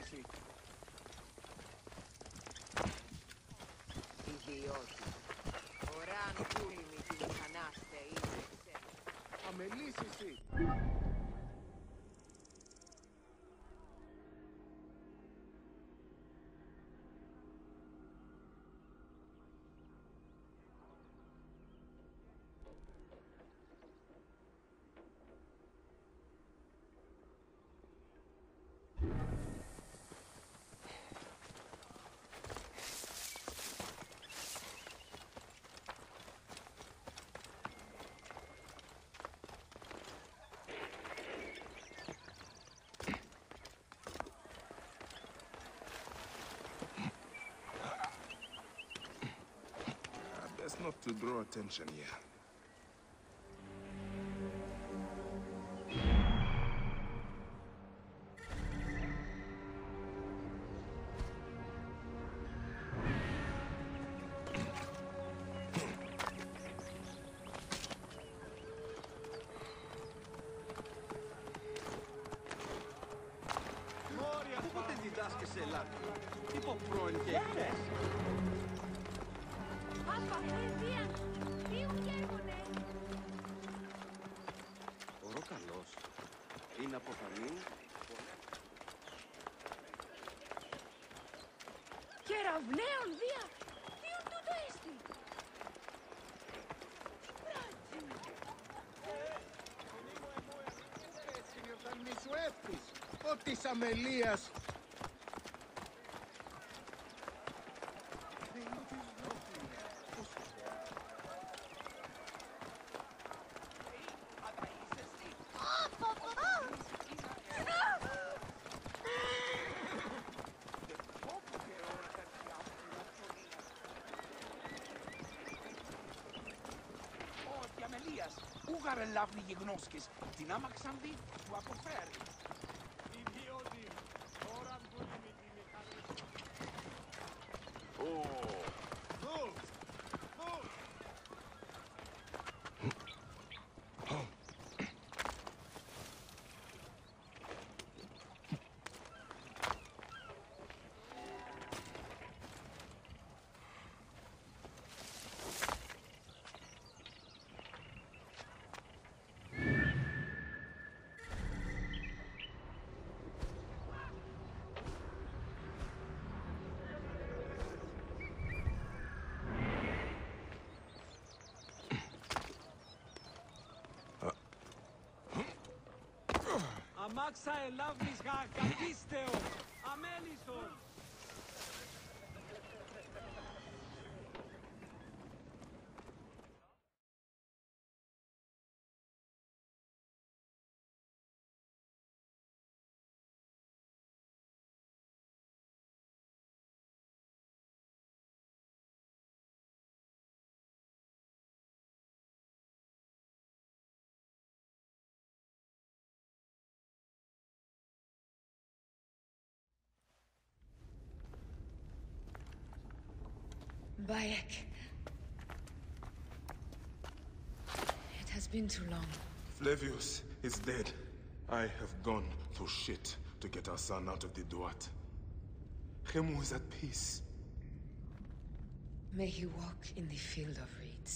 Μελίσση. Ιδιώτη. Ωραία πούλη με τη μηχανάστε, είσαι. Αμελίσσηση. Best not to draw attention here. Πότε διδάσκεσαι Ελλάδα, τύπο πρώην και εχθές. Ωρό καλός. Είναι από φαμί. Κεραυναίων δια! Ποιον τούτο έστι! Όταν μη σου εύτης, ο της αμελίας. Ούγαρε λάβνη γιγνώσκες, την άμαξαν δει, του αποφέρει. Ιδιώτη, τώρα μπορεί με τη μηχανή. Αμάξα ελάβνης γακατίστεο, αμέλιστον. Bayek. It has been too long. Flavius is dead. I have gone through shit to get our son out of the Duat. Khemu is at peace. May he walk in the field of reeds.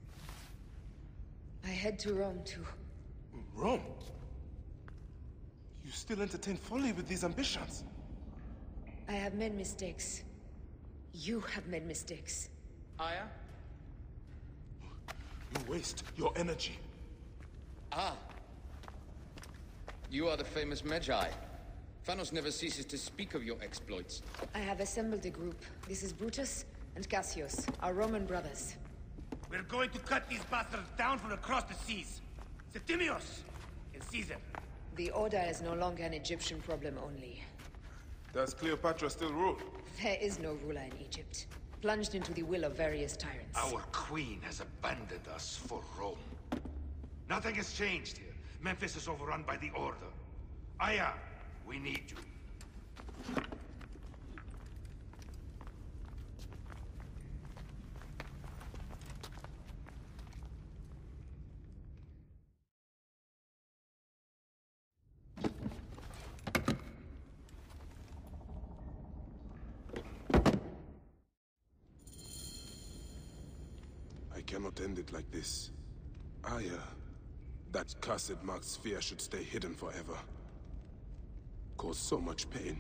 I head to Rome too. Rome? You still entertain folly with these ambitions? I have made mistakes. You have made mistakes. Aya? You waste your energy. Ah. You are the famous Medjay. Phanos never ceases to speak of your exploits. I have assembled a group. This is Brutus and Cassius, our Roman brothers. We're going to cut these bastards down from across the seas. Septimius and Caesar. The Order is no longer an Egyptian problem only. Does Cleopatra still rule? There is no ruler in Egypt. Plunged into the will of various tyrants. Our queen has abandoned us for Rome. Nothing has changed here. Memphis is overrun by the Order. Aya, we need you. cannot end it like this. Aya, that cursed marked sphere should stay hidden forever. Cause so much pain.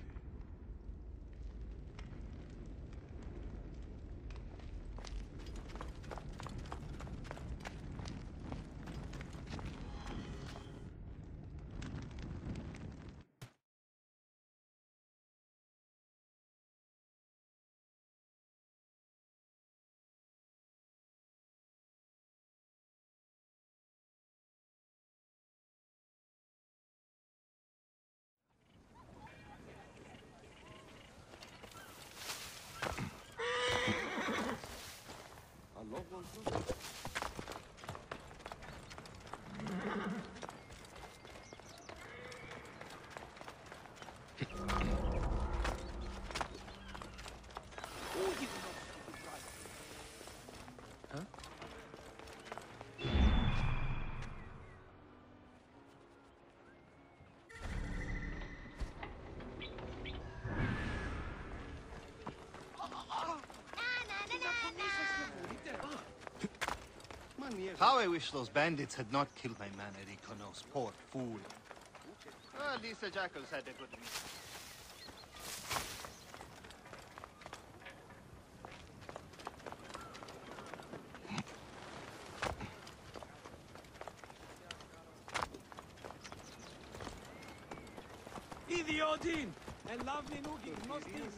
How I wish those bandits had not killed my man Erikonos, poor fool. Well, at least the jackals had a good meal. Idiodin! And lovely noogie, nostis!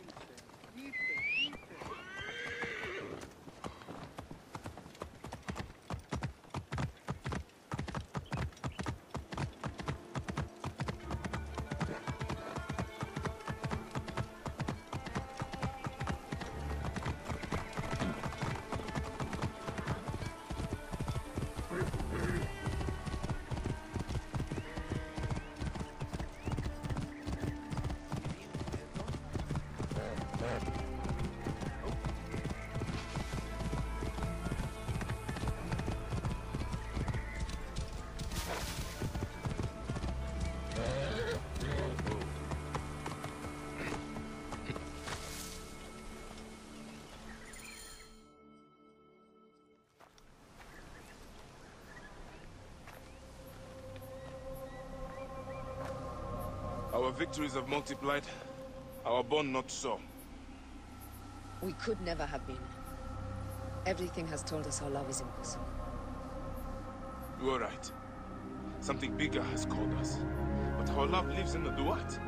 Our victories have multiplied, our bond not so. We could never have been. Everything has told us our love is impossible. You are right. Something bigger has called us. But our love lives in the Duat.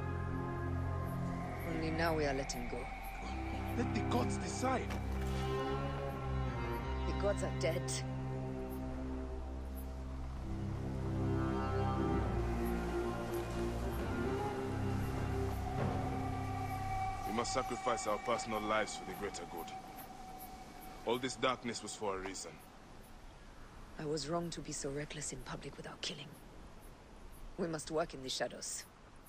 Only now we are letting go. Let the gods decide. The gods are dead. We must sacrifice our personal lives for the greater good. All this darkness was for a reason. I was wrong to be so reckless in public without killing. We must work in the shadows.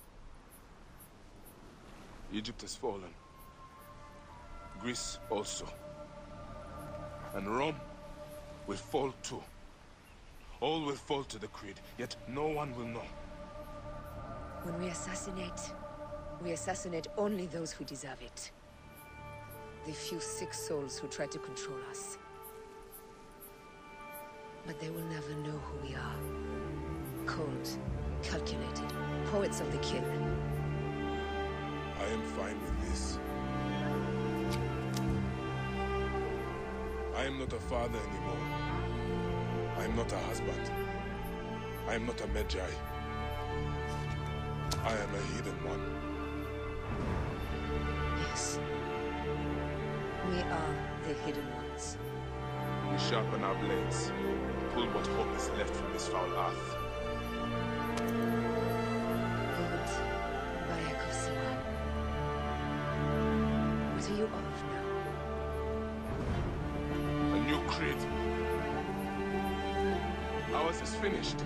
Egypt has fallen. Greece also. And Rome will fall too. All will fall to the creed, yet no one will know. When we assassinate only those who deserve it. The few sick souls who try to control us. But they will never know who we are. Cold, calculated, poets of the kill. I am fine with this. I am not a father anymore. I am not a husband. I am not a Medjay. I am a hidden one. Yes. We are the hidden ones. We sharpen our blades, pull what hope is left from this foul earth. Good Bayek of Aya. What are you of now? A new creed. Ours is finished.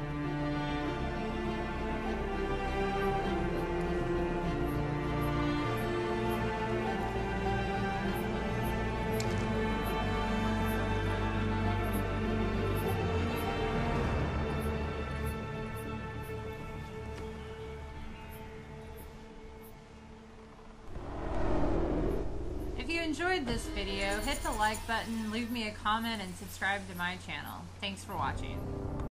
If you enjoyed this video, hit the like button, leave me a comment, and subscribe to my channel. Thanks for watching.